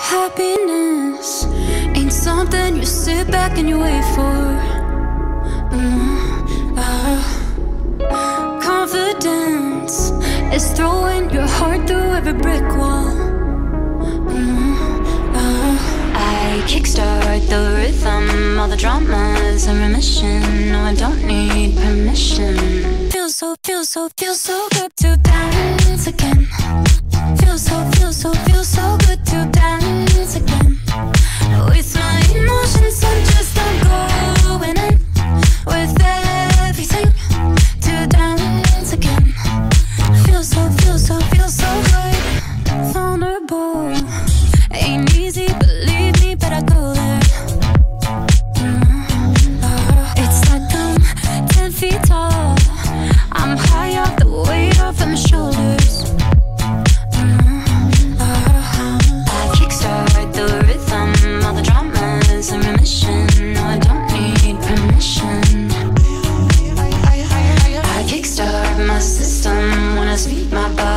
Happiness ain't something you sit back and you wait for. Confidence is throwing your heart through every brick wall. I kickstart the rhythm, all the dramas in remission. No, I don't need permission. Feels so good to dance again. Feels so good to dance again. With my emotions, I'm just going in with everything to dance again. Feels so good. Vulnerable ain't easy, believe me, but I go there. It's like I'm 10 feet tall. I'm high off the weight off of my shoulders. I kickstart the rhythm, all the dramas in remission. No, I don't need permission. I kickstart my system when I speak my body.